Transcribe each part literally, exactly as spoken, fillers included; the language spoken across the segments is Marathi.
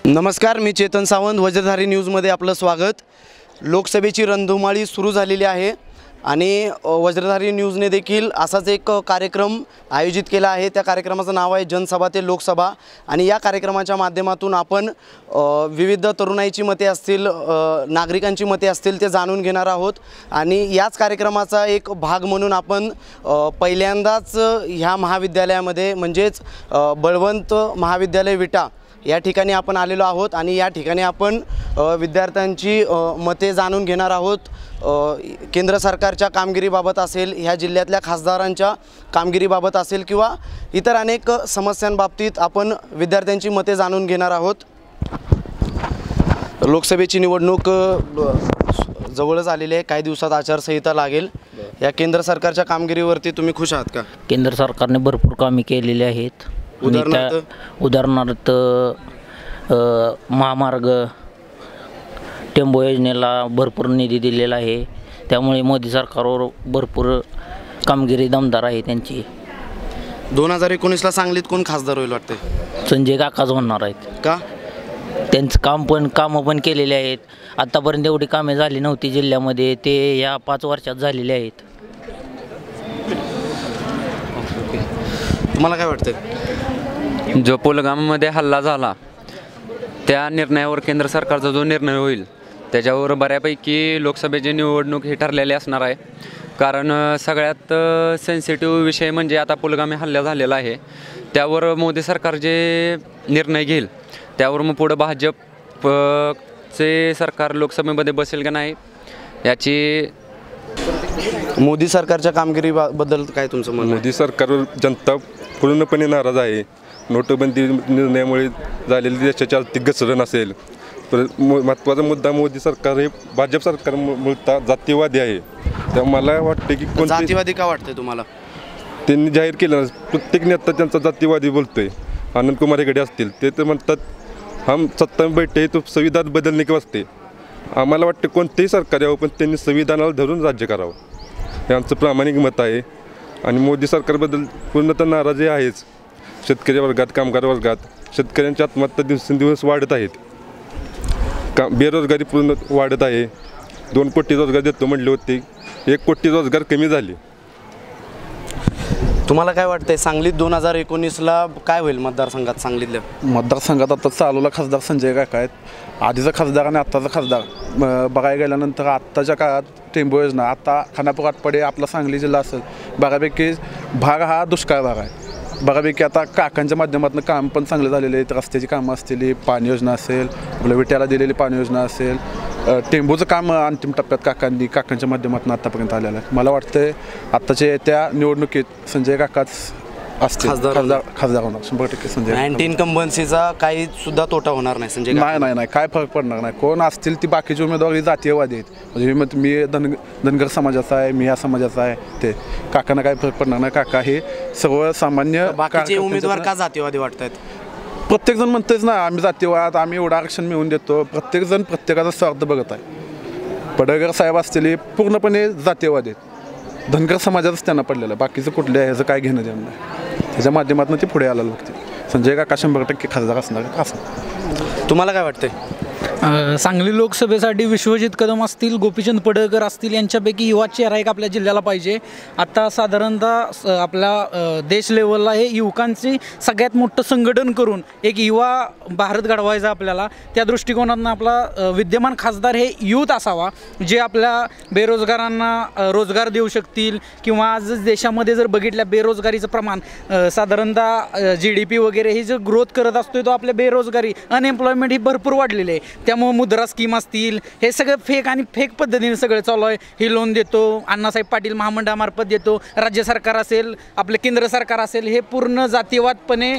नमस्कार, मी चेतन सावंत. वज्रधारी न्यूजमध्ये आपलं स्वागत. लोकसभेची रणधुमाळी सुरू झालेली आहे आणि वज्रधारी न्यूजने देखील असाच एक कार्यक्रम आयोजित केला आहे. त्या कार्यक्रमाचं नाव आहे जनसभा ते लोकसभा आणि या कार्यक्रमाच्या माध्यमातून आपण विविध तरुणाईची मते असतील, नागरिकांची मते असतील ते जाणून घेणार आहोत. आणि याच कार्यक्रमाचा एक भाग म्हणून आपण पहिल्यांदाच ह्या महाविद्यालयामध्ये म्हणजेच बळवंत महाविद्यालय विटा या ठिकाणी आपण आलेलो आहोत आणि या ठिकाणी आपण विद्यार्थ्यांची मते जाणून घेणार आहोत. केंद्र सरकारच्या कामगिरीबाबत असेल, ह्या जिल्ह्यातल्या खासदारांच्या कामगिरीबाबत असेल किंवा इतर अनेक समस्यांबाबतीत आपण विद्यार्थ्यांची मते जाणून घेणार आहोत. लोकसभेची निवडणूक जवळच आलेली आहे. काही दिवसात आचारसंहिता लागेल. या केंद्र सरकारच्या कामगिरीवरती तुम्ही खुश आहात का? केंद्र सरकारने भरपूर कामे केलेली आहेत. उदाहरणार्थ उदाहरणार्थ महामार्ग, टेम्पो योजनेला भरपूर निधी दिलेला आहे. त्यामुळे मोदी सरकारवर भरपूर कामगिरी दमदार आहे त्यांची. दोन हजार एकोणीसला सांगलीत कोण खासदार होईल वाटते? संजय काकाच होणार आहेत. का? त्यांचं काम पण कामं पण केलेले आहेत. आत्तापर्यंत एवढी कामे झाली नव्हती जिल्ह्यामध्ये, ते या पाच वर्षात झालेले आहेत. तुम्हाला काय वाटतं? जो पुलगाममध्ये हल्ला झाला त्या निर्णयावर केंद्र सरकारचा जो निर्णय होईल त्याच्यावर बऱ्यापैकी लोकसभेची निवडणूक ही ठरलेली असणार आहे. कारण सगळ्यात सेन्सिटिव्ह विषय म्हणजे आता पुलगामी हल्ला झालेला आहे, त्यावर मोदी सरकार जे निर्णय घेईल त्यावर मग पुढं भाजपचे सरकार लोकसभेमध्ये बसेल का नाही याची. मोदी सरकारच्या कामगिरीबद्दल काय तुमचं म्हणणं? मोदी सरकारवर जनता पूर्णपणे नाराज आहे. नोटबंदी निर्णयामुळे झालेली देशाची आर्थिक घसरण असेल. तर महत्त्वाचा मुद्दा, मोदी सरकार हे भाजप सरकार मुळता जातीवादी आहे. त्यामुळे मला वाटते की कोण जातीवादी का वाटते तुम्हाला? त्यांनी जाहीर केलं, प्रत्येक नेता त्यांचा जातीवादी बोलतोय. आनंद कुमार हेगडे असतील, ते तर म्हणतात हम सत्ता में बैठे तो संविधान बदलणे के वास्ते. आम्हाला वाटते कोणतेही सरकार यावं पण त्यांनी संविधानाला धरून राज्य करावं, हे आमचं प्रामाणिक मत आहे. आणि मोदी सरकारबद्दल पूर्णतः नाराजी आहेच. शेतकरी वर्गात, कामगार वर्गात शेतकऱ्यांच्या आत्महत्या दिवसेंदिवस वाढत आहेत. का बेरोजगारी पूर्ण वाढत आहे. दोन कोटी रोजगार देतो म्हटले होते, एक कोटी रोजगार कमी झाले. तुम्हाला काय वाटतंय सांगलीत दोन हजार एकोणीसला काय होईल मतदारसंघात? सांगलीतल्या मतदारसंघात आता चालूला खासदार संजय काका आहेत. आधीचा खासदार आणि आत्ताचा खासदार बघायला गेल्यानंतर आत्ताच्या काळात टेम्पो योजना, आता खानापूर आटपाडी आपला सांगली जिल्हा असेल, बऱ्यापैकी भाग हा दुष्काळ भाग आहे. बऱ्यापैकी आता काकांच्या माध्यमातून काम पण चांगले झालेले आहेत. रस्त्याची कामं असतील, पाणी योजना असेल, आपल्या विट्याला दिलेली पाणी योजना असेल, टेम्पोचं काम अंतिम टप्प्यात काकांनी काकांच्या माध्यमातून आत्तापर्यंत आलेलं आहे. मला वाटतं आत्ताच्या त्या निवडणुकीत संजय काकाच असतील खासदार खासदार खासदार होणार शंभर टक्के. संजय अँटी इन्कम्बन्सीचा काही सुद्धा तोटा होणार नाही संजय? नाही नाही नाही काय फरक पडणार नाही. कोण असतील ती बाकीचे उमेदवार ही जातीयवादी आहेत. म्हणजे मी मी धन धनगर समाजाचा आहे, मी या समाजाचा आहे, ते काकांना काय फरक पडणार नाही. काका हे सर्वसामान्य. बाकीचे उमेदवार का जातीवादी वाटत आहेत? प्रत्येकजण म्हणतेच ना आम्ही जातीवाद, आम्ही एवढं आरक्षण मिळवून देतो. प्रत्येकजण प्रत्येकाचा स्वार्थ बघत आहे. पडळकर साहेब असलेले पूर्णपणे जातीयवादी आहेत. धनगर समाजातच त्यांना पडलेलं आहे. बाकीचं कुठल्या ह्याचं काय घेणं देणं नाही. त्याच्या माध्यमातून ते पुढे आलेलं बघते. संजय काका शंभर टक्के खासदार असणार का असं. तुम्हाला काय वाटतंय? सांगली लोकसभेसाठी विश्वजित कदम असतील, गोपीचंद पडळकर असतील, यांच्यापैकी युवा चेहरा एक आपल्या जिल्ह्याला पाहिजे. आता साधारणतः आपल्या देश लेवलला हे युवकांची सगळ्यात मोठं संघटन करून एक युवा भारत घडवायचा आपल्याला. त्या दृष्टिकोनातून आपला विद्यमान खासदार हे यूथ असावा, जे आपल्या बेरोजगारांना रोजगार देऊ शकतील. किंवा आज देशामध्ये जर बघितल्या बेरोजगारीचं प्रमाण साधारणतः जी डी पी वगैरे ही जर ग्रोथ करत असतो, तो आपल्या बेरोजगारी अनएम्प्लॉयमेंट ही भरपूर वाढलेली आहे. त्यामुळे मुद्रा स्कीम असतील, हे सगळं फेक आणि फेक पद्धतीने सगळं चालू आहे. ही लोन देतो, अण्णासाहेब पाटील महामंडळामार्फत देतो, राज्य सरकार असेल, आपले केंद्र सरकार असेल, हे पूर्ण जातीवादपणे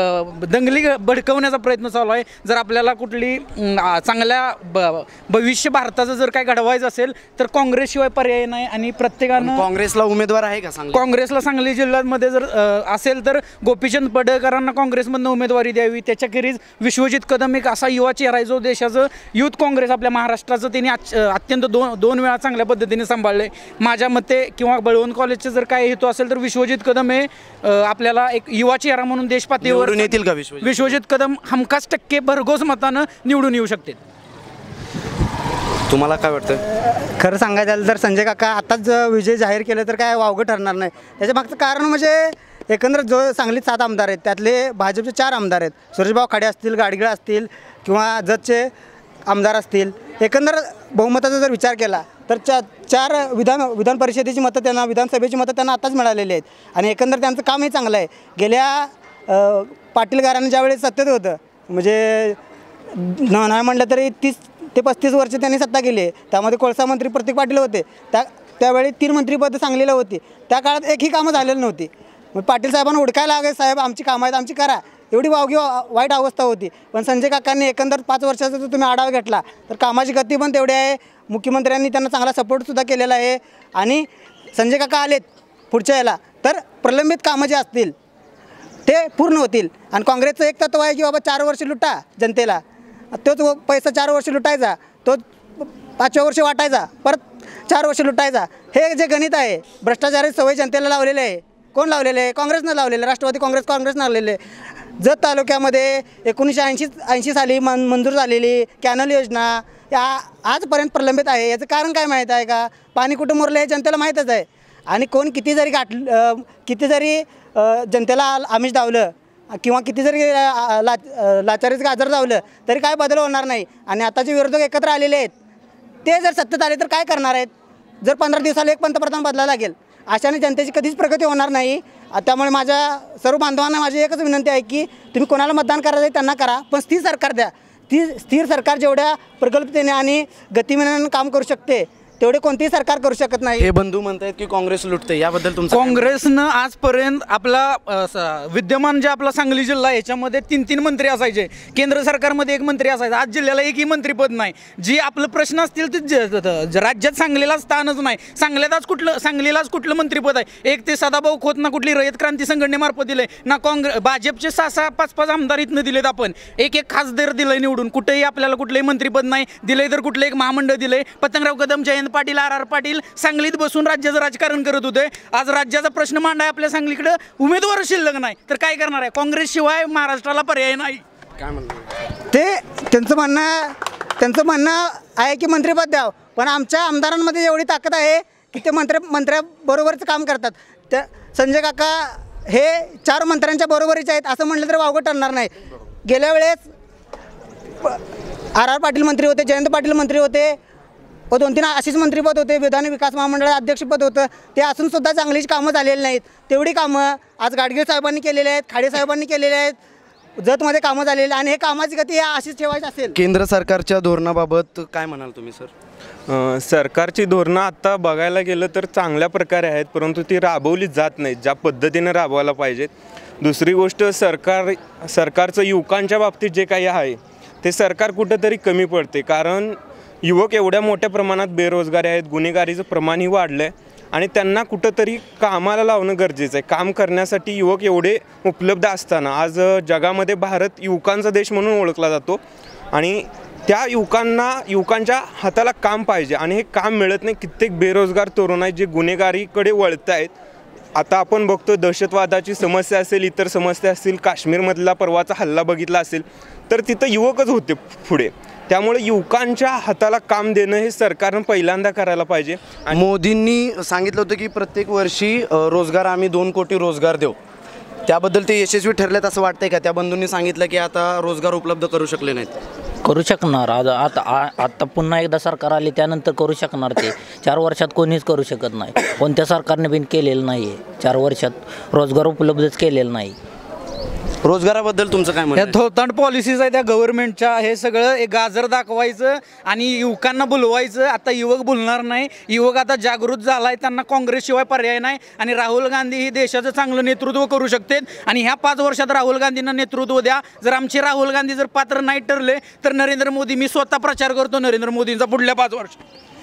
दंगली भडकवण्याचा प्रयत्न चालू आहे. जर आपल्याला कुठली चांगल्या ब भविष्य भारताचं जर काय घडवायचं असेल तर काँग्रेसशिवाय पर्याय नाही. आणि प्रत्येकानं काँग्रेसला उमेदवार आहे का? सांगली काँग्रेसला सांगली जिल्ह्यामध्ये जर असेल तर गोपीचंद पडळकरांना काँग्रेसमधनं उमेदवारी द्यावी. त्याच्याखेरीज विश्वजित कदम एक असा युवा चेहरा आहे जो देशाचं तसं युथ काँग्रेस आपल्या महाराष्ट्राचं त्यांनी आच- अत्यंत दोन दोन वेळा चांगल्या पद्धतीने सांभाळले माझ्या मते. किंवा बळवंत कॉलेजचं जर काय हेतू असेल तर विश्वजित कदम हे अ, आपल्याला एक युवा चेहरा म्हणून देश पातळीवर निवडून येतील का विश्वजित? विश्वजित कदम हमखास टक्के भरघोस मतानं निवडून येऊ शकते. तुम्हाला काय वाटतं? खरं सांगायचं झालं तर संजय काका आताच जर विजय जाहीर केलं तर काय वावगं ठरणार नाही. त्याच्या मागचं कारण म्हणजे एकंदर जो सांगलीत सात आमदार आहेत त्यातले भाजपचे चार आमदार आहेत. सुरेशभाऊ खाडे असतील, गाडगीळ असतील किंवा जतचे आमदार असतील. एकंदर बहुमताचा जर विचार केला तर चा चार विधान विधान परिषदेची मतं त्यांना, विधानसभेची मतं त्यांना आताच मिळालेली आहेत. आणि एकंदर त्यांचं कामही चांगलं आहे. गेल्या अ, पाटील घराणं ज्यावेळेस सत्तेत होतं म्हणजे न नाही म्हटलं तरी तीस ते पस्तीस वर्ष त्यांनी सत्ता केली आहे. त्यामध्ये कोळसा मंत्री प्रतीक पाटील होते. त्या त्यावेळी तीन मंत्रिपदं सांगलीला होती. त्या काळात एकही कामं झालेली नव्हती. मग पाटील साहेबांना हुडकायला लागे, साहेब आमची कामं आहेत आमची करा, एवढी वावगी वाईट अवस्था होती. पण संजय काकांनी एकंदर पाच वर्षाचा जर तुम्ही आढावा घेतला तर कामाची गती पण तेवढी आहे. मुख्यमंत्र्यांनी त्यांना चांगला सपोर्टसुद्धा केलेला आहे. आणि संजय काका आलेत पुढच्या याला तर प्रलंबित कामं जे असतील ते पूर्ण होतील. आणि काँग्रेसचं एक तत्व आहे की बाबा चार वर्ष लुटा जनतेला, तोच पैसा चार वर्ष लुटायचा, तो पाचव्या वर्षी वाटायचा, परत चार वर्ष लुटायचा. हे जे गणित आहे भ्रष्टाचाराची सवय जनतेला लावलेले आहे. कोण लावलेले आहे? काँग्रेसनं लावलेलं, राष्ट्रवादी काँग्रेस काँग्रेसनं लावलेले. जत तालुक्यामध्ये एकोणीसशे ऐंशी ऐंशी साली मन मंजूर झालेली कॅनल योजना या आजपर्यंत प्रलंबित आहे. याचं कारण काय माहीत आहे का? पाणी कुठं मुरलं हे जनतेला माहीतच आहे. आणि कोण किती जरी गाठ किती जरी जनतेला आमिष दावलं किंवा किती जरी ला लाचारीचं गाजर धावलं तरी काय बदल होणार नाही. आणि आताचे विरोधक एकत्र आलेले आहेत ते जर सत्तेत आले तर काय करणार आहेत? जर पंधरा दिवसाला एक पंतप्रधान बदलायला लागेल अशाने जनतेची कधीच प्रगती होणार नाही. त्यामुळे माझ्या सर्व बांधवांना माझी एकच विनंती आहे की तुम्ही कोणाला मतदान करायचं आहे त्यांना करा, पण स्थिर सरकार द्या. ती स्थिर सरकार जेवढ्या प्रगल्भतेने आणि गतिमानाने काम करू शकते तेवढे कोणतेही सरकार करू शकत नाही. हे बंधू म्हणतायत की काँग्रेस लुटते, याबद्दल तुमचं काय म्हणणं? काँग्रेसनं आजपर्यंत आपला अ, स- विद्यमान जे आपला सांगली जिल्हा आहे याच्यामध्ये तीन तीन मंत्री असायचे. केंद्र सरकारमध्ये एक मंत्री असायचा. आज जिल्ह्याला एकही मंत्रीपद नाही. जी आपलं प्रश्न असतील ते ज- ज- ज- राज्यात सांगलीला स्थानच नाही. सांगल्यात आज कुठलं सांगलीलाच कुठलं मंत्रीपद आहे? एक ते सदाभाऊ खोत ना कुठली रयत क्रांती संघटनेमार्फत दिलंय ना काँग्रेस भाजपचे सहा सहा पाच पाच आमदार इथनं दिलेत. आपण एक एक खासदार दिलंय निवडून, कुठेही आपल्याला कुठलंही मंत्रीपद नाही दिलंय. तर कुठलं एक महामंडळ दिलंय. पतंगराव कदम, जयंत पाटील, आर आर पाटील सांगलीत बसून राज्याचं राजकारण करत होते. आज राज्याचा प्रश्न मांडाय आपल्या सांगलीकडे उमेदवार शिल्लक नाही तर काय करणार आहे? काँग्रेसशिवाय महाराष्ट्राला पर्याय नाही. काय म्हणणं? ते त्यांचं म्हणणं त्यांचं म्हणणं आहे की मंत्रिपद द्यावं, पण आमच्या आमदारांमध्ये एवढी ताकद आहे की ते मंत्री मंत्र्याबरोबरचं काम करतात. त्या संजय काका हे चार मंत्र्यांच्या बरोबरीचे आहेत असं म्हटलं तर वावगं ठरणार नाही. गेल्या वेळेस आर आर पाटील मंत्री होते, जयंत पाटील मंत्री होते व दोन तीन अशीच मंत्रीपद होते. विधान विकास महामंडळात अध्यक्षपद होतं. ते असूनसुद्धा चांगलीच कामं झालेली नाहीत. तेवढी कामं आज गाडगीळ साहेबांनी केलेली आहेत, खाडे साहेबांनी केलेले आहेत. जतमध्ये कामं झालेली आणि हे कामाची गती या अशीच ठेवायची असेल. केंद्र सरकारच्या धोरणाबाबत काय म्हणाल तुम्ही सर? अ, सरकारची धोरणं आत्ता बघायला गेलं तर चांगल्या प्रकारे आहेत, परंतु ती राबवली जात नाहीत ज्या पद्धतीने राबवायला पाहिजेत. दुसरी गोष्ट सरकार सरकारचं युवकांच्या बाबतीत जे काही आहे ते सरकार कुठंतरी कमी पडते. कारण युवक एवढ्या मोठ्या प्रमाणात बेरोजगारी आहेत, गुन्हेगारीचं प्रमाणही वाढलं आहे आणि त्यांना कुठंतरी कामाला लावणं गरजेचं आहे. काम करण्यासाठी युवक एवढे उपलब्ध असताना आज जगामध्ये भारत युवकांचा देश म्हणून ओळखला जातो आणि त्या युवकांना युवकांच्या हाताला काम पाहिजे आणि हे काम मिळत नाही. कित्येक बेरोजगार तरुण आहेत जे गुन्हेगारीकडे वळत आहेत. आता आपण बघतो दहशतवादाची समस्या असेल, इतर समस्या असतील, काश्मीरमधला परवाचा हल्ला बघितला असेल तर तिथं युवकच होते पुढे. त्यामुळे युवकांच्या हाताला काम देणं हे सरकारनं पहिल्यांदा करायला पाहिजे. मोदींनी सांगितलं होतं की प्रत्येक वर्षी अ, रोजगार आम्ही दोन कोटी रोजगार देऊ. त्याबद्दल ते यशस्वी ठरलेत असं वाटतंय का? त्या बंधूंनी सांगितलं की आता रोजगार उपलब्ध करू शकले नाहीत. करू शकणार. आज आता आ- आता पुन्हा एकदा सरकार आले त्यानंतर करू शकणार. ते चार वर्षात कोणीच करू शकत नाही. कोणत्या सरकारने बिन केलेलं नाही आहे. चार वर्षात रोजगार उपलब्धच केलेलं नाही. रोजगाराबद्दल तुमचं काय म्हणणं ह्या आहे? थोतांड पॉलिसीज आहे त्या गव्हर्नमेंटच्या. हे सगळं एक गाजर दाखवायचं आणि युवकांना बोलवायचं. आता युवक बोलणार नाही. युवक आता जागृत झाला आहे. त्यांना काँग्रेसशिवाय पर्याय नाही आणि राहुल गांधी ही देशाचं चांगलं नेतृत्व करू शकतात आणि ह्या पाच वर्षात राहुल गांधींना नेतृत्व द्या. जर आमचे राहुल गांधी जर पात्र नाही ठरले तर नरेंद्र मोदी, मी स्वतः प्रचार करतो नरेंद्र मोदींचा पुढल्या पाच वर्ष.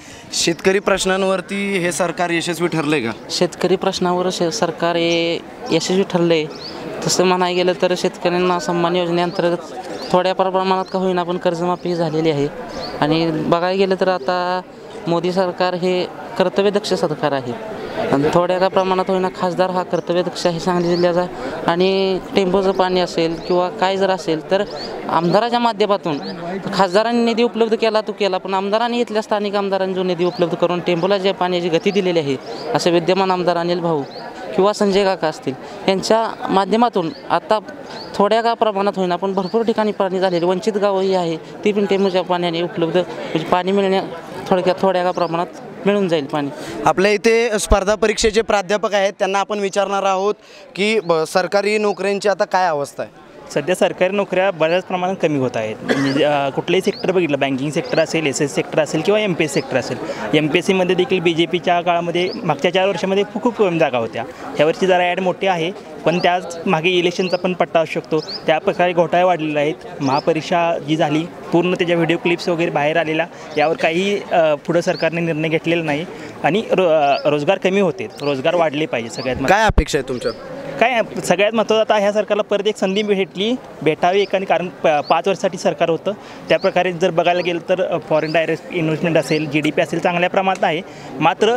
शेतकरी प्रश्नांवरती हे सरकार यशस्वी ठरलंय का? शेतकरी प्रश्नावर शे सरकार हे यशस्वी ठरले. तसं म्हणायला गेलं तर शेतकऱ्यांना सन्मान योजनेअंतर्गत थोड्या प्रमाणात का होईना पण कर्जमाफी झालेली आहे आणि बघायला गेलं तर आता मोदी सरकार हे कर्तव्यदक्ष सरकार आहे आणि थोड्या का प्रमाणात होईना खासदार हा कर्तव्यदक्ष आहे सांगली जिल्ह्याचा आणि टेम्पोचं पाणी असेल किंवा काय जर असेल तर आमदाराच्या माध्यमातून खासदारांनी निधी उपलब्ध केला तो केला पण आमदारांनी इथल्या स्थानिक आमदारांनी जो निधी उपलब्ध करून टेम्पोला जे पाण्याची गती दिलेली आहे असे विद्यमान आमदार अनिल भाऊ किंवा संजय काका असतील यांच्या माध्यमातून आता थोड्या का प्रमाणात होईना पण भरपूर ठिकाणी पाणी झालेले वंचित गावं ही आहे ती पण टेम्पोच्या पाण्याने उपलब्ध म्हणजे पाणी मिळण्या थोडक्या थोड्या का प्रमाणात मिळून जाईल पाणी. आपल्या इथे स्पर्धा परीक्षेचे प्राध्यापक आहेत त्यांना आपण विचारणार आहोत की ब सरकारी नोकऱ्यांची आता काय अवस्था आहे. सध्या सरकारी नोकऱ्या बऱ्याच प्रमाणात कमी होत आहेत म्हणजे कुठलंही सेक्टर बघितलं बँकिंग सेक्टर असेल एस एस सेक्टर असेल किंवा एम पी एस सेक्टर असेल एम पी एस सीमध्ये देखील बी जे पीच्या काळामध्ये मागच्या चार वर्षामध्ये खूप खूप कमी जागा होत्या ह्यावर्षी जरा ॲड मोठी आहे पण त्याच मागे इलेक्शनचा पण पट्टा असू शकतो त्या प्रकारे घोटाळे वाढलेले आहेत महापरीक्षा जी झाली पूर्ण त्याच्या व्हिडिओ क्लिप्स वगैरे बाहेर आलेला यावर काही पुढं सरकारने निर्णय घेतलेला नाही आणि रो रोजगार कमी होते रोजगार वाढले पाहिजे सगळ्यात. काय अपेक्षा आहे तुमच्या? काय सगळ्यात महत्त्वाचं आता ह्या सरकारला परत एक संधी भेटली भेटावी एकाने कारण प पाच वर्षासाठी सरकार होतं त्या प्रकारे जर बघायला गेलं तर फॉरेन डायरेक्ट इन्व्हेस्टमेंट असेल जी डी पी असेल चांगल्या प्रमाणात आहे मात्र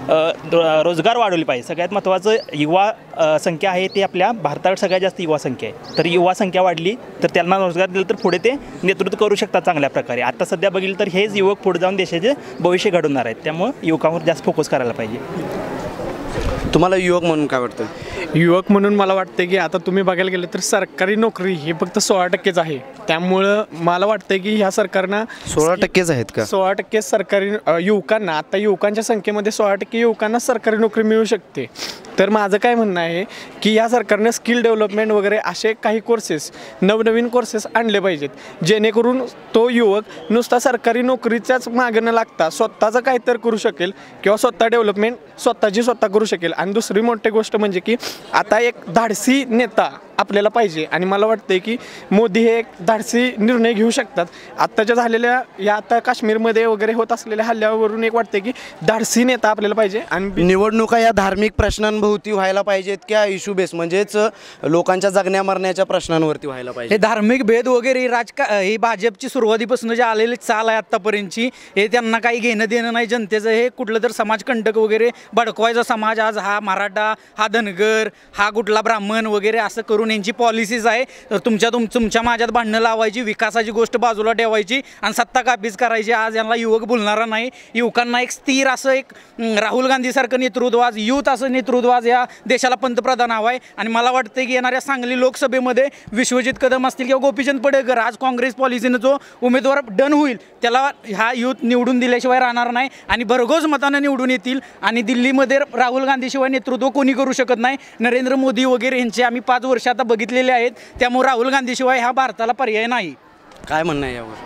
रोजगार वाढवले पाहिजे. सगळ्यात महत्त्वाचं युवा संख्या आहे ते आपल्या भारतावर सगळ्यात जास्त युवा संख्या आहे तर युवा संख्या वाढली तर त्यांना रोजगार दिला तर पुढे ते नेतृत्व करू शकतात चांगल्या प्रकारे. आता सध्या बघितलं तर हेच युवक पुढे जाऊन देशाचे भविष्य घडवणार आहेत त्यामुळं युवकांवर जास्त फोकस करायला पाहिजे. तुम्हाला युवक म्हणून काय वाटतं? युवक म्हणून मला वाटतं की आता तुम्ही बघायला गेलं तर सरकारी नोकरी ही फक्त सोळा टक्केच आहे त्यामुळं मला वाटतं की ह्या सरकारनं सोळा टक्केच आहेत का? सोळा टक्के सरकारी युवकांना आता युवकांच्या संख्येमध्ये सोळा टक्के युवकांना सरकारी नोकरी मिळू शकते. तर माझं काय म्हणणं आहे की या सरकारने स्किल डेव्हलपमेंट वगैरे असे काही कोर्सेस नवनवीन कोर्सेस आणले पाहिजेत जेणेकरून तो युवक नुसता सरकारी नोकरीच्याच मागं न लागता स्वतःचं काहीतरी करू शकेल किंवा स्वतः डेव्हलपमेंट स्वतःची स्वतः करू शकेल. आणि दुसरी मोठी गोष्ट म्हणजे की आता एक धाडसी नेता आपल्याला पाहिजे आणि मला वाटतं की मोदी हे एक धाडसी निर्णय घेऊ शकतात. आत्ताच्या झालेल्या या आता काश्मीरमध्ये वगैरे होत असलेल्या हल्ल्यावरून एक वाटते की धाडसी नेता आपल्याला पाहिजे. आणि निवडणुका या धार्मिक प्रश्नांभोवती व्हायला पाहिजेत किंवा इश्यू बेस म्हणजेच लोकांच्या जगण्या मरण्याच्या प्रश्नांवरती व्हायला पाहिजे. हे धार्मिक भेद वगैरे राजका ही भाजपची सुरुवातीपासून जे आलेली चाल आहे आत्तापर्यंतची हे त्यांना काही घेणं देणं नाही जनतेचं. हे कुठलं तर समाजकंटक वगैरे भडकवायचा समाज आज हा मराठा हा धनगर हा कुठला ब्राह्मण वगैरे असं करून यांची पॉलिसीज आहे. तर तुमच्या तुम तुमच्या माझ्यात भांडणं लावायची विकासाची गोष्ट बाजूला ठेवायची आणि सत्ता काबीज करायची. आज यांना युवक बोलणारा नाही. युवकांना एक स्थिर असं एक राहुल गांधीसारखं नेतृत्व आज युथ असं नेतृत्व आज या देशाला पंतप्रधान हवं आहे. आणि मला वाटतं की येणाऱ्या सांगली लोकसभेमध्ये विश्वजित कदम असतील किंवा गोपीचंद पडळकर आज काँग्रेस पॉलिसीनं जो उमेदवार डन होईल त्याला हा युथ निवडून दिल्याशिवाय राहणार नाही आणि भरघोस मतानं निवडून येतील. आणि दिल्लीमध्ये राहुल गांधीशिवाय नेतृत्व कोणी करू शकत नाही. नरेंद्र मोदी वगैरे यांचे आम्ही पाच वर्ष आता बघितलेले आहेत त्यामुळे राहुल गांधीशिवाय ह्या भारताला पर्याय नाही. काय म्हणणं आहे यावर?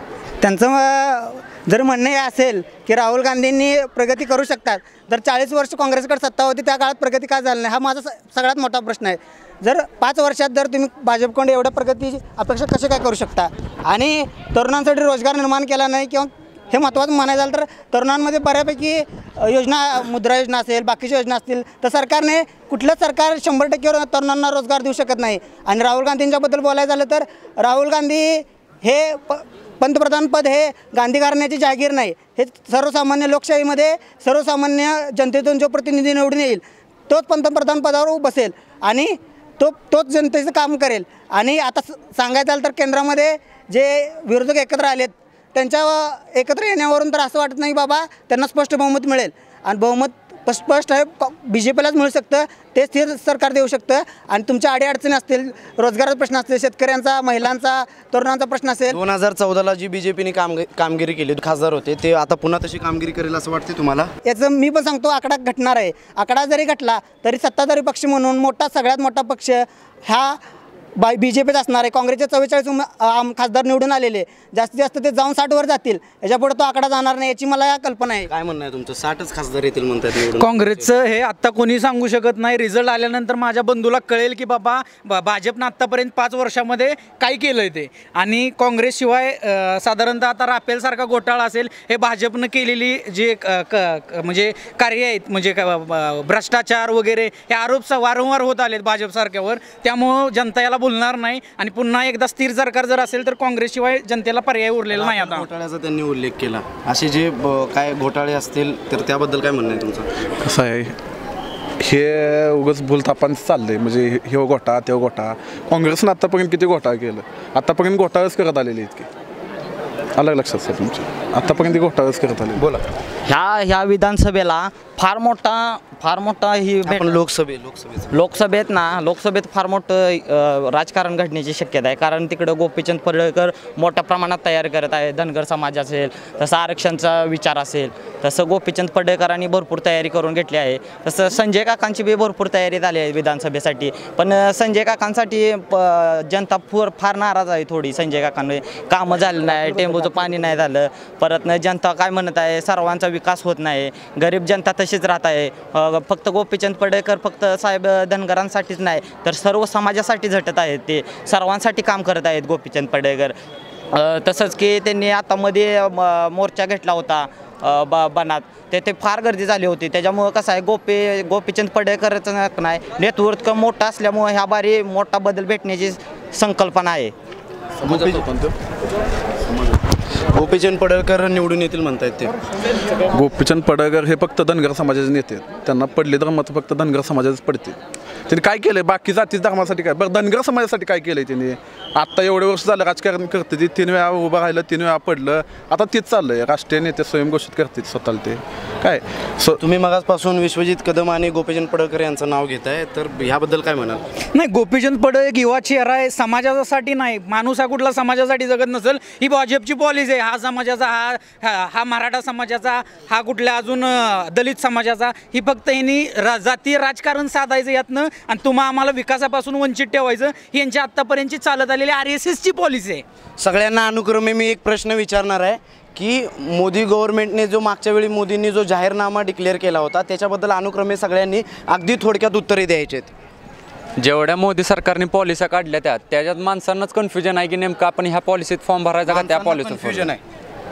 त्यांचं जर म्हणणं हे असेल की राहुल गांधींनी प्रगती करू शकतात तर चाळीस वर्ष काँग्रेसकडे सत्ता होती त्या काळात प्रगती का झाली नाही हा माझा सगळ्यात मोठा प्रश्न आहे. जर पाच वर्षात जर तुम्ही भाजपकडे एवढ्या प्रगतीची अपेक्षा कशी काय करू शकता आणि तरुणांसाठी रोजगार निर्माण केला नाही किंवा हे महत्त्वाचं म्हणायचं झालं तर तरुणांमध्ये बऱ्यापैकी योजना मुद्रा योजना असेल बाकीच्या योजना असतील तर सरकारने कुठलं सरकार शंभर टक्के तरुणांना रोजगार देऊ शकत नाही. आणि राहुल गांधींच्याबद्दल बोलायचं झालं तर राहुल गांधी हे प पंतप्रधानपद हे गांधी घराण्याची जागीर नाही. हे सर्वसामान्य लोकशाहीमध्ये सर्वसामान्य जनतेतून जो प्रतिनिधी निवडून येईल तोच पंतप्रधान पदावर बसेल आणि तो तोच जनतेचं काम करेल. आणि आता सांगायचं झालं तर केंद्रामध्ये जे विरोधक एकत्र आलेत त्यांच्या एकत्र येण्यावरून तर असं वाटत नाही बाबा त्यांना स्पष्ट बहुमत मिळेल. आणि बहुमत स्पष्ट आहे बी जे पीलाच मिळू शकतं ते स्थिर सरकार देऊ शकतं. आणि तुमच्या अडीअडचणी असतील रोजगाराचा प्रश्न असतील शेतकऱ्यांचा महिलांचा तरुणांचा प्रश्न असेल. दोन हजार चौदाला जी बी जे पीने काम कामगिरी केली खासदार होते ते आता पुन्हा तशी कामगिरी करेल असं वाटते तुम्हाला? याचं मी पण सांगतो आकडा घटणार आहे. आकडा जरी घटला तरी सत्ताधारी पक्ष म्हणून मोठा सगळ्यात मोठा पक्ष हा बाय बी जे पीत असणार आहे. काँग्रेसचे चव्वेचाळीस खासदार निवडून आलेले जास्तीत जास्त ते जाऊन साठवर जातील याच्यापुढे तो आकडा जाणार नाही याची मला कल्पना आहे. काय म्हणणं आहे तुमचं? साठच खासदार येतील म्हणतात काँग्रेसचं हे आत्ता कोणी सांगू शकत नाही. रिझल्ट आल्यानंतर माझ्या बंधूला कळेल की बाबा भाजपनं आत्तापर्यंत पाच वर्षामध्ये काय केलं आहे ते. आणि काँग्रेसशिवाय साधारणतः आता राफेलसारखा घोटाळा असेल हे भाजपनं केलेली जे म्हणजे कार्य आहेत म्हणजे भ्रष्टाचार वगैरे हे आरोप वारंवार होत आलेत भाजप सारख्यावर त्यामुळं जनता याला बोलणार नाही आणि पुन्हा एकदा स्थिर सरकार जर असेल तर काँग्रेसशिवाय जनतेला पर्याय उरलेला नाही आता. घोटाळ्याचा त्यांनी उल्लेख केला. असे जे ब- काय घोटाळे असतील तर त्याबद्दल काय म्हणणं आहे तुमचं? कसं आहे, हे उगाच भूलथापान चाललंय. म्हणजे हे घोटा ते घोटा. काँग्रेसनं आत्तापर्यंत किती घोटाळा केलं, आत्तापर्यंत घोटाळाच करत आलेले इतके. अलग लक्षात सर तुमच्या, आत्तापर्यंत घोटाळाच करत आले. बोला. ह्या ह्या विधानसभेला फार मोठा फार मोठा ही आपण लोकसभे लोकसभेचं लोकसभेत ना लोकसभेत फार मोठं अ, राजकारण घडण्याची शक्यता आहे. कारण तिकडं गोपीचंद पडळकर मोठ्या प्रमाणात तयारी करत आहे. धनगर समाज असेल, तसं आरक्षणचा विचार असेल, तसं गोपीचंद पडळकरांनी भरपूर तयारी करून घेतली आहे. तसं संजय काकांची बी भरपूर तयारी झाली आहे विधानसभेसाठी. पण अ, संजय काकांसाठी प जनता फार फार नाराज आहे थोडी. संजय काकांनी कामं झालं नाही, टेंबूचं पाणी नाही झालं. परत न जनता काय म्हणत आहे, सर्वांचा विकास होत नाही, गरीब जनता तशीच राहत आहे. अ, फक्त गोपीचंद पडळकर फक्त साहेब धनगरांसाठीच नाही तर सर्व समाजासाठी झटत आहेत. ते सर्वांसाठी काम करत आहेत गोपीचंद पडळकर. अ, तसंच की त्यांनी आता मध्ये म- मोर्चा घेतला होता अ, ब बनात. ते ते फार गर्दी झाली होती. त्याच्यामुळं कसं आहे, गोपी गोपीचंद पडळकरचं नाही नेतृत्व मोठं असल्यामुळं ह्या बारी मोठा बदल भेटण्याची संकल्पना आहे. गोपीचंद पडळकर निवडून येतील म्हणतायत ते. गोपीचंद पडळकर हे फक्त धनगर समाजाचे नेते आहेत. त्यांना पडले तर मत फक्त धनगर समाजाच पडते. त्यांनी काय केलंय, बाकी जाती धर्मासाठी काय, बरं धनगर समाजासाठी काय केलंय त्यांनी? आत्ता एवढे वर्ष झालं राजकारण करते ती, तीन वेळा उभं राहिलं, तीन वेळा पडलं, आता तेच चाललंय. राष्ट्रीय नेते स्वयंघोषित करतील स्वतःला. ते काय सो तुम्ही मगाचपासून विश्वजित कदम आणि गोपीचंद पडळकर यांचं नाव घेताय, तर ह्याबद्दल काय म्हणाल? नाही, गोपीचंद पडळकर एक युवा चेहरा आहे, समाजासाठी नाही. माणूस हा कुठला समाजासाठी जगत नसेल. ही भाजपची पॉलिसी आहे. हा समाजाचा, हा हा हा मराठा समाजाचा, हा कुठल्या अजून अ, दलित समाजाचा. ही फक्त यांनी रा जातीय राजकारण साधायचं यातनं आणि तुम्हा आम्हाला विकासापासून वंचित ठेवायचं. ही यांची आत्तापर्यंतची चालत आलेली आर एस एसची पॉलिसी आहे. सगळ्यांना अनुक्रमे मी एक प्रश्न विचारणार आहे की मोदी गव्हर्नमेंटने जो मागच्या वेळी मोदींनी जो जाहीरनामा डिक्लेअर केला होता त्याच्याबद्दल अनुक्रमे सगळ्यांनी अगदी थोडक्यात उत्तरे द्यायची आहेत. जेवढ्या मोदी सरकारने पॉलिसी काढल्या त्या त्याच्यात माणसांनाच कन्फ्युजन आहे की नेमकं आपण ह्या पॉलिसीत फॉर्म भरायचा का त्या पॉलिसीत कन्फ्युजन आहे.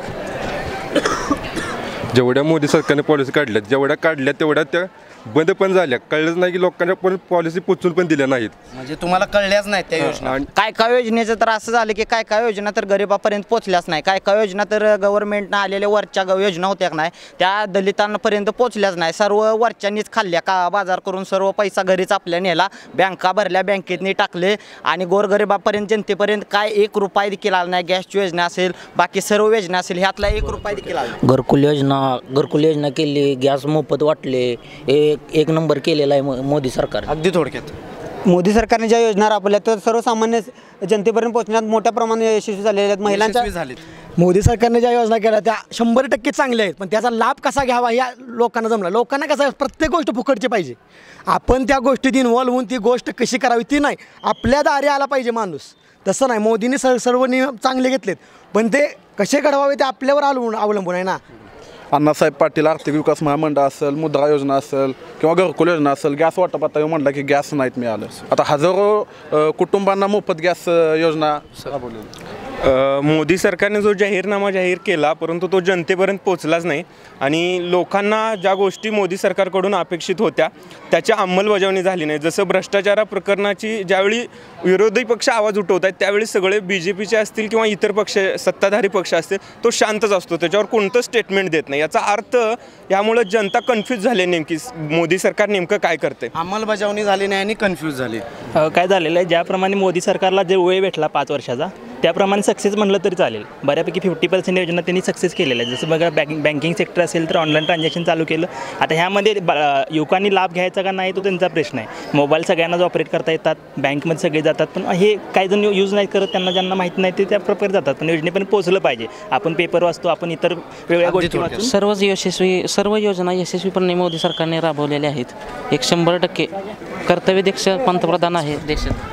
जेवढ्या मोदी सरकारने पॉलिसी काढल्या, जेवढ्या काढल्या तेवढ्या त्या बंद पण झाल्या. कळलंच नाही की लोकांच्या पण पॉलिसी पोचून पण दिल्या नाहीत. म्हणजे तुम्हाला कळल्याच नाहीत त्या योजना. आणि काय काय योजनेचं तर असं झालं की काय काय योजना तर गरिबापर्यंत पोचल्याच नाही. काय काय योजना तर गव्हर्नमेंटनं आलेल्या वरच्या ग- योजना होत्या का नाही त्या दलितांपर्यंत पोचल्याच नाही. सर्व वरच्यांनीच खाल्ल्या, का बाजार करून सर्व पैसा घरीच आपल्या नेला, बँका भरल्या, बँकेतनी टाकले आणि गोरगरिबापर्यंत जनतेपर्यंत काय एक रुपया देखील आला नाही. गॅसची योजना असेल, बाकी सर्व योजना असेल, ह्यातला एक रुपया देखील आला नाही. घरकुल योजना घरकुल योजना केली, गॅस मोफत वाटले, एक एक नंबर केलेला आहे मो- मोदी सरकार. अगदी थोडक्यात मोदी सरकारने ज्या योजना राबवल्या तर सर्वसामान्य जनतेपर्यंत पोहोचण्यात मोठ्या प्रमाणात यशस्वी झालेल्या आहेत. महिलांच्या यशस्वी झालीत. मोदी सरकारने ज्या योजना केल्या त्या शंभर टक्के चांगल्या आहेत, पण त्याचा लाभ कसा घ्यावा या लोकांना जमला. लोकांना कसं आहे, प्रत्येक गोष्ट फुकटची पाहिजे. आपण त्या गोष्टीत इन्व्हॉल्व होऊन ती गोष्ट कशी करावी ती नाही, आपल्या दारी आला पाहिजे माणूस. तसं नाही, मोदींनी सर सर्व नियम चांगले घेतलेत, पण ते कसे घडवावे ते आपल्यावर अवलंबून अवलंबून आहे ना. अण्णासाहेब पाटील आर्थिक विकास महामंडळ असेल, मुद्रा योजना असेल किंवा घरकुल योजना असेल, गॅस वाटप आता म्हणलं की गॅस नाहीत मिळालं. आता हजारो अ, कुटुंबांना मोफत गॅस अ, योजना राबवलेली. अ, मोदी सरकारने जो जाहीरनामा जाहीर केला परंतु तो जनतेपर्यंत पोचलाच नाही आणि लोकांना ज्या गोष्टी मोदी सरकारकडून अपेक्षित होत्या त्याची अंमलबजावणी झाली नाही. जसं भ्रष्टाचारा प्रकरणाची ज्यावेळी विरोधी पक्ष आवाज उठवत आहेत त्यावेळी सगळे बी जे पीचे असतील किंवा इतर पक्ष सत्ताधारी पक्ष असतील तो शांतच असतो, त्याच्यावर कोणतं स्टेटमेंट देत नाही. याचा अर्थ यामुळे जनता कन्फ्यूज झाली नेमकी मोदी सरकार नेमकं काय करते. अंमलबजावणी झाली नाही आणि कन्फ्यूज झाली. अ, काय झालेलं आहे, ज्याप्रमाणे मोदी सरकारला जे वेळ भेटला पाच वर्षाचा त्याप्रमाणे सक्सेस म्हणलं तरी चालेल. बऱ्यापैकी फिफ्टी पर्सेंट योजना त्यांनी सक्सेस केलेल्या आहे. जसं बघा बँक बँकिंग सेक्टर असेल तर ऑनलाईन ट्रान्झॅक्शन चालू केलं. आता ह्यामध्ये ब युवकांनी लाभ घ्यायचा का नाही तो त्यांचा प्रश्न आहे. मोबाईल सगळ्यांनाच ऑपरेट करता येतात, बँकमध्ये सगळे जातात, पण हे काही जण यूज नाही करत, त्यांना ज्यांना माहिती नाही ते त्या प्रकारे जातात. पण योजनेपर्यंत पोहोचलं पाहिजे. आपण पेपर वाचतो, आपण इतर वेगळ्या गोष्टी वाचतो. सर्वच यशस्वी सर्व योजना यशस्वीपणे मोदी सरकारने राबवलेल्या आहेत. एक शंभर टक्के कर्तव्यदक्ष पंतप्रधान आहे देशात.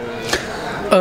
अ,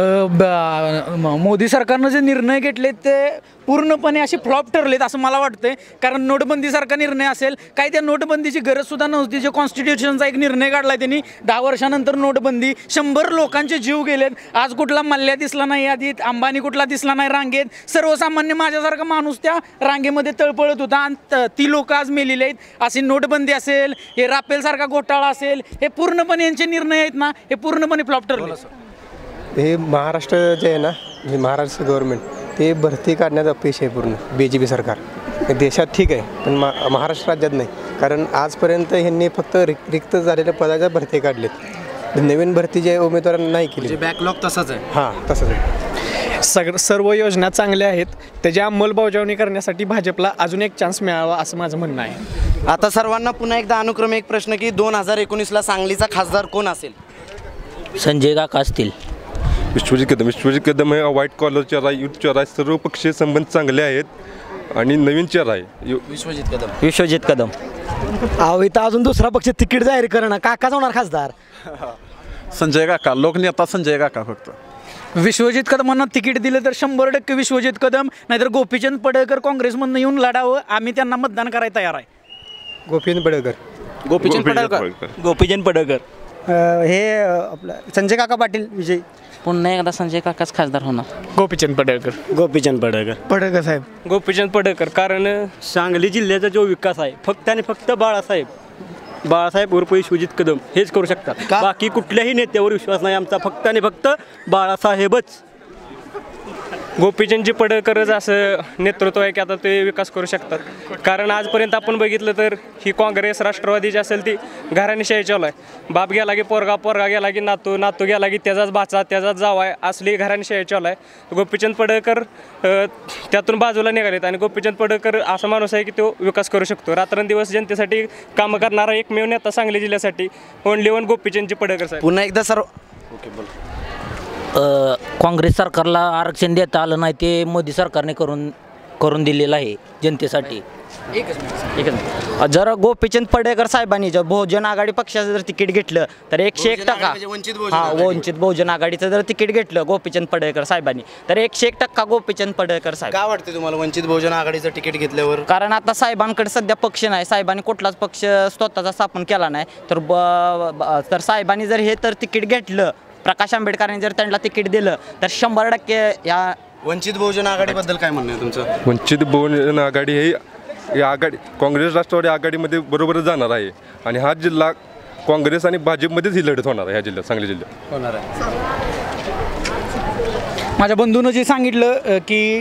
ब- म- मोदी सरकारनं जे निर्णय घेतले ते पूर्णपणे असे फ्लॉप ठरलेत असं मला वाटतंय. कारण नोटबंदीसारखा निर्णय असेल, काय त्या नोटबंदीची गरजसुद्धा नव्हती. जे कॉन्स्टिट्यूशनचा एक निर्णय काढला आहे त्यांनी, दहा वर्षानंतर नोटबंदी, शंभर लोकांचे जीव गेलेत. आज कुठला मल्ल्या दिसला नाही यादीत, अंबानी कुठला दिसला नाही रांगेत. सर्वसामान्य माझ्यासारखा माणूस त्या रांगेमध्ये तळपळत होता आणि त- ती लोकं आज मेलेली आहेत. अशी नोटबंदी असेल, हे राफेलसारखा घोटाळा असेल, हे पूर्णपणे यांचे निर्णय आहेत ना, हे पूर्णपणे फ्लॉप ठरले. हे महाराष्ट्र जे आहे ना हे महाराष्ट्र गव्हर्नमेंट ते भरती काढण्याचं अपयश आहे पूर्ण बी जे पी सरकार देशात ठीक आहे पण मा महाराष्ट्र राज्यात नाही कारण आजपर्यंत ह्यांनी फक्त रिक रिक्त झालेल्या पदाच्या भरती काढलेत नवीन भरती जे उमेदवारांना नाही केली बॅकलॉग तसंच आहे हां तसंच आहे सग सर्व योजना चांगल्या आहेत त्याची अंमलबजावणी करण्यासाठी भाजपला अजून एक चान्स मिळावा असं माझं म्हणणं आहे. आता सर्वांना पुन्हा एकदा अनुक्रमे एक प्रश्न की दोन हजार एकोणीसला सांगलीचा खासदार कोण असेल? संजय काका असतील. विश्वजित कदम विश्वजित कदम हे व्हाईट कॉलर चेहरा युथ चेहरा सर्व पक्षीय संबंध चांगले आहेत आणि नवीन चेहरा आहे विश्वजित कदम. विश्वजित कदम अहो इथं अजून दुसरा पक्ष तिकीट जाहीर करणं काकाच होणार खासदार. संजय काका लोकनेता संजय काका फक्त. विश्वजित कदमांना तिकीट दिलं तर शंभर टक्के विश्वजित कदम नाहीतर गोपीचंद पडळकर काँग्रेसमधनं येऊन लढावं आम्ही त्यांना मतदान करायला तयार आहे. गोपीचंद पडळकर गोपीचंद पडळकर गोपीचंद पडळकर हे आपलं संजय काका पाटील विजय. पुन्हा एकदा संजय काकाच खासदार होणार. गोपीचंद पडळकर. गोपीचंद पडळकर. पडळकर साहेब. गोपीचंद पडळकर कारण सांगली जिल्ह्याचा जो विकास आहे फक्त आणि फक्त बाळासाहेब बाळासाहेब उर्फ विश्वजित कदम हेच करू शकतात बाकी कुठल्याही नेत्यावर विश्वास नाही आमचा फक्त आणि फक्त बाळासाहेबच. गोपीचंदजी पडळकरच असं नेतृत्व आहे की आता ते विकास करू शकतात कारण आजपर्यंत आपण बघितलं तर ही काँग्रेस राष्ट्रवादीची असेल ती घराणेशाही चालू आहे. बाप गेला की पोरगा पोरगा गेला की नातू नातू गेला की त्याचाच बाचा त्याचाच जावा आहे असली घराणेशाही चालू आहे. गोपीचंद पडळकर त्यातून बाजूला निघालेत आणि गोपीचंद पडळकर असा माणूस आहे की तो विकास करू शकतो. रात्रंदिवस जनतेसाठी कामं करणारा एकमेव नेता सांगली जिल्ह्यासाठी ओनली वन गोपीचंदजी पडळकर साहेब. पुन्हा एकदा सर्व ओके बोल. काँग्रेस सरकारला आरक्षण देता आलं नाही ते मोदी सरकारने करून करून दिलेलं आहे जनतेसाठी. एकच जर गोपीचंद पडळकर साहेबांनी जर बहुजन आघाडी पक्षाचं जर तिकीट घेतलं तर एकशे एक टक्का हां वंचित बहुजन आघाडीचं जर तिकीट घेतलं गोपीचंद पडळकर साहेबांनी तर एकशे एक टक्का गोपीचंद पडळकर साहेब. काय वाटते तुम्हाला वंचित बहुजन आघाडीचं तिकीट घेतल्यावर? कारण आता साहेबांकडे सध्या पक्ष नाही साहेबांनी कुठलाच पक्ष स्वतःचा स्थापन केला नाही तर तर साहेबांनी जर हे तर तिकीट घेतलं प्रकाश आंबेडकरांनी जर त्यांना तिकीट दिलं तर शंभर टक्के या वंचित बहुजन आघाडीबद्दल काय म्हणणं आहे तुमचं? वंचित बहुजन आघाडी हे आघाडी काँग्रेस राष्ट्रवादी आघाडीमध्ये बरोबरच जाणार आहे आणि हा जिल्हा काँग्रेस आणि भाजपमध्येच ही लढत होणार आहे ह्या जिल्ह्यात सांगली जिल्ह्यात होणार आहे. माझ्या बंधूनं जे सांगितलं की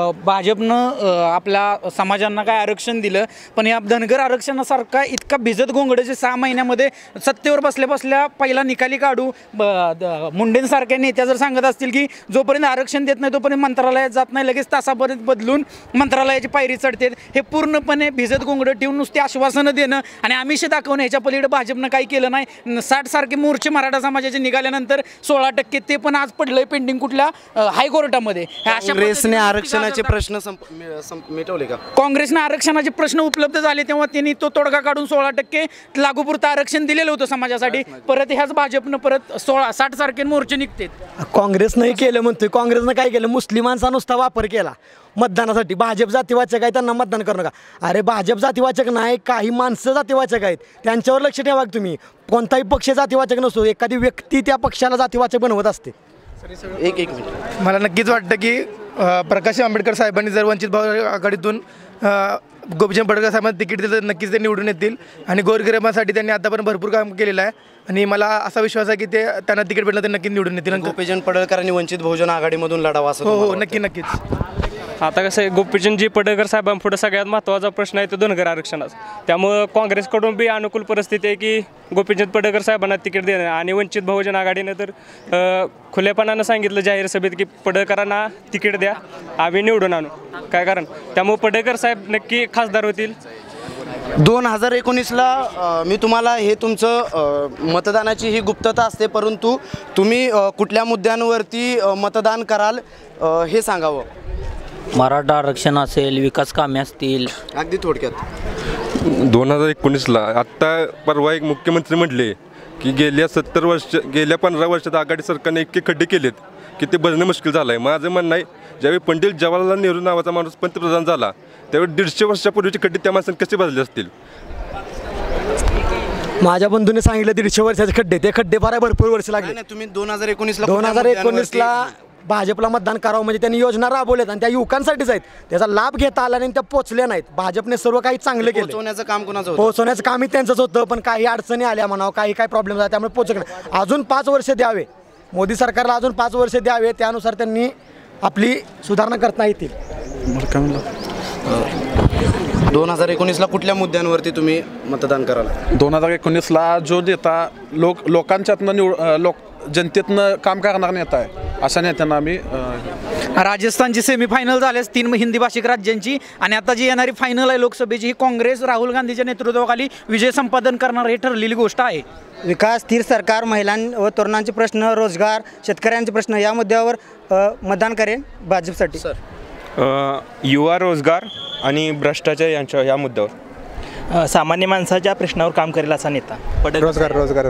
भाजपनं आपल्या समाजांना काय आरक्षण दिलं पण या धनगर आरक्षणासारखा इतका भिजत गोंगड जे सहा महिन्यामध्ये सत्तेवर बसल्या बसल्या पहिला निकाली काढू मुंडेंसारख्या नेत्या जर सांगत असतील की जोपर्यंत आरक्षण देत नाही तोपर्यंत मंत्रालयात जात नाही लगेच तासापर्यंत बदलून मंत्रालयाची पायरी चढते हे पूर्णपणे भिजत गोंगड ठेवून नुसती आश्वासनं देणं आणि आमिष दाखवणं ह्याच्या पलीकडे भाजपनं काही केलं नाही. साठ सारखे मोर्चे मराठा समाजाचे निघाल्यानंतर सोळा टक्के ते पण आज पडलंय पेंडिंग कुठल्या हायकोर्टामध्ये. काँग्रेसने आरक्षणाचे प्रश्न मिटवले का? काँग्रेसने आरक्षणाचे प्रश्न उपलब्ध झाले तेव्हा त्यांनी तो तोडगा काढून सोळा टक्के लागूपुरतं आरक्षण दिलेलं होतं समाजासाठी. परत ह्याच भाजपनं परत सोळा साठ सारखे मोर्चे निघते. काँग्रेसनंही केलं म्हणतोय काँग्रेसनं काय केलं मुस्लिमांचा नुसता वापर केला मतदानासाठी. भाजप जातीवाचक आहे त्यांना मतदान करू नका. अरे भाजप जातीवाचक नाही काही माणसं जातीवाचक आहेत त्यांच्यावर लक्ष ठेवा तुम्ही. कोणताही पक्ष जातीवाचक नसतो एखादी व्यक्ती त्या पक्षाला जातीवाचक बनवत असते. एक एक मिनिट. मला नक्कीच वाटतं की प्रकाश आंबेडकर साहेबांनी जर वंचित बहुजन आघाडीतून गोपीचंद पडळकर साहेबांना तिकीट दिलं तर नक्कीच ते निवडून येतील आणि गोरगरिबांसाठी त्यांनी आतापर्यंत भरपूर काम केलेलं आहे आणि मला असा विश्वास आहे की ते त्यांना तिकीट भेटलं तर नक्की निवडून येतील. गोपीचंद पडळकरांनी वंचित बहुजन आघाडीमधून लढावा असं हो हो नक्की नक्कीच. आता कसं आहे गोपीचंदजी पडळकर साहेबांपुढे सगळ्यात महत्त्वाचा प्रश्न आहे तो धनगर आरक्षणाचा. त्यामुळं काँग्रेसकडून बी अनुकूल परिस्थिती आहे की गोपीचंद पडळकर साहेबांना तिकीट देणं आणि वंचित बहुजन आघाडीनं तर खुलेपणानं सांगितलं जाहीर सभेत की पडळकरांना तिकीट द्या आम्ही निवडून आणू. काय कारण त्यामुळे पडळकर साहेब नक्की खासदार होतील. दोन हजार एकोणीसला मी तुम्हाला हे तुमचं मतदानाची ही गुप्तता असते परंतु तुम्ही कुठल्या मुद्द्यांवरती मतदान कराल हे सांगावं. मराठा आरक्षण असेल विकास कामे असतील अगदी थोडक्यात. दोन हजार एकोणीसला आत्ता परवा एक मुख्यमंत्री म्हटले की गेल्या सत्तर वर्ष गेल्या पंधरा वर्षात आघाडी सरकारने इतके खड्डे केलेत की ते भरणं मुश्किल झालं आहे. माझं म्हणणं आहे ज्यावेळी पंडित जवाहरलाल नेहरू नावाचा माणूस पंतप्रधान झाला त्यावेळी दीडशे वर्षापूर्वीचे खड्डे त्या माणसाने कसे भरले असतील. माझ्या बंधूने सांगितलं दीडशे वर्षाचे खड्डे ते खड्डे भराय भरपूर वर्ष लागले. तुम्ही दोन हजार एकोणीसला दोन हजार एकोणीसला भाजपला मतदान करावं म्हणजे त्यांनी योजना राबवल्यात आणि त्या युवकांसाठीच आहेत त्याचा लाभ घेता आला आणि त्या पोचल्या नाहीत. भाजपने सर्व काही चांगलं केलं. पोहोचवण्याचं काम कोणाचं होतं? पोहोचवण्याचं कामही त्यांचंच होतं पण काही अडचणी आल्या म्हणावं काही काय प्रॉब्लेम झाला त्यामुळे पोहोचक नाही. अजून पाच वर्ष द्यावे मोदी सरकारला अजून पाच वर्ष द्यावे, त्यानुसार त्यांनी आपली सुधारणा करता येतील. दोन हजार एकोणीसला कुठल्या मुद्द्यांवरती तुम्ही मतदान कराल? दोन हजार एकोणीसला जो नेता लोक लोकांच्यातनं निवड अ, लोक जनतेतनं काम करणारा नेता आहे, अशा नेत्यांना आम्ही अ, राजस्थानची सेमीफायनल झाल्यास तीन हिंदी भाषिक राज्यांची, आणि आता जी येणारी फायनल आहे लोकसभेची, ही काँग्रेस राहुल गांधीच्या नेतृत्वाखाली विजय संपादन करणार हे ठरलेली गोष्ट आहे. विकास, स्थिर सरकार, महिलां व तरुणांचे प्रश्न, रोजगार, शेतकऱ्यांचे प्रश्न या मुद्द्यावर अ, मतदान करेन भाजपसाठी. अ, युवा रोजगार आणि भ्रष्टाचार यांच्या या मुद्द्यावर अ, सामान्य माणसाच्या प्रश्नावर काम करेल असा नेता. रोजगार रोजगार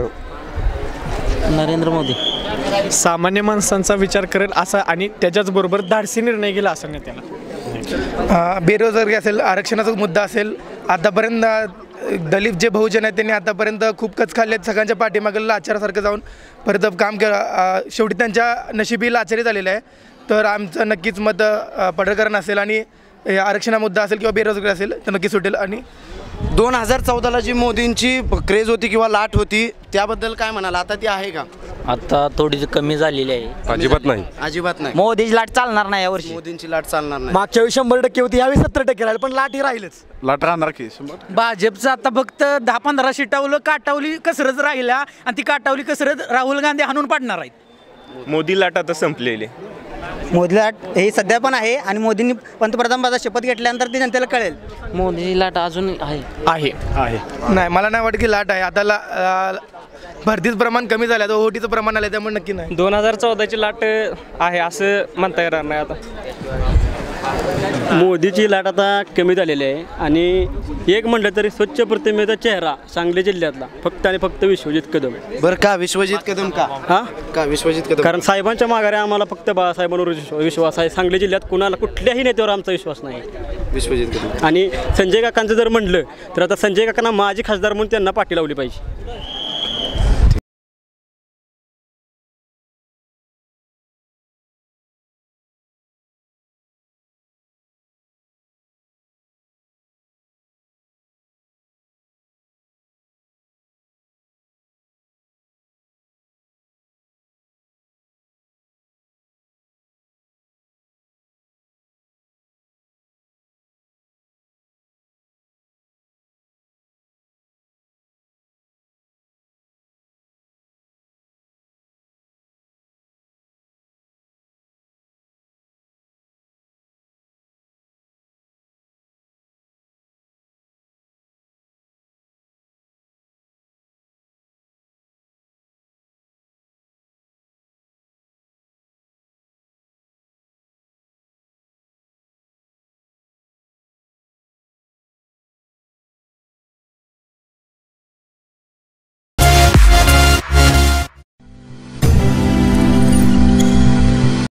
नरेंद्र मोदी. सामान्य माणसांचा विचार करेल असा आणि त्याच्याचबरोबर धाडसी निर्णय गेला असं नेत्याला. बेरोजगारी असेल, आरक्षणाचा मुद्दा असेल, आतापर्यंत दलित जे बहुजन आहेत त्यांनी आतापर्यंत खूप कच खाल्ले आहेत, सगळ्यांच्या पाठीमागे लाचारासारखं जाऊन परत काम केलं, शेवटी त्यांच्या नशिबी लाचारी झालेलं आहे. तर आमचं नक्कीच मत अ, पडळकरांना असेल, आणि हे आरक्षणा मुद्दा असेल किंवा बेरोजगारी असेल तर नक्कीच सुटेल. आणि दोन हजार चौदाला जी मोदींची क्रेज होती किंवा लाट होती त्याबद्दल काय म्हणाल? आता ती आहे का? आता थोडी कमी झालेली आहे. अजिबात नाही. अजिबात नाही. मोदीची लाट चालणार नाही यावर्षी. मोदींची लाट चालणार नाही. मागच्या वेळी शंभर टक्के होती, यावेळी सत्तर टक्के राहील, पण लाट ही राहीलच. लाट राहणार की भाजपचं आता फक्त दहा पंधरा सीटावलं काटावली कसरत राहिला, आणि ती काटावली कसरत राहुल गांधी हाणून पाडणार आहेत. मोदी लाट आता संपलेली. मोदी लाट हे सध्या पण आहे, आणि मोदींनी पंतप्रधान पदाची शपथ घेतल्यानंतर ते जनतेला कळेल. मोदीची लाट अजून आहे आहे आहे नाही, मला नाही वाटत की लाट आहे. आता ला अ, भरतीचं प्रमाण कमी झालं, ओटीचं प्रमाण आलं, त्यामुळे नक्की नाही. दोन हजार चौदाची लाट आहे असं म्हणता येणार नाही. आता मोदीची लाट आता कमी झालेली आहे, आणि एक म्हटलं तरी स्वच्छ प्रतिमेचा चेहरा सांगली जिल्ह्यातला फक्त आणि फक्त विश्वजित कदम आहे. बरं का विश्वजित कदम का? हां का विश्वजित कदम? कारण साहेबांच्या माघारी आम्हाला फक्त बाळासाहेबांवर विश्व- विश्वास आहे. सांगली जिल्ह्यात कुणाला कुठल्याही नेत्यावर आमचा विश्वास नाही. विश्वजित कदम. आणि संजय काकांचं जर म्हटलं तर आता संजय काकांना माझी खासदार म्हणून त्यांना पाठी लावली पाहिजे.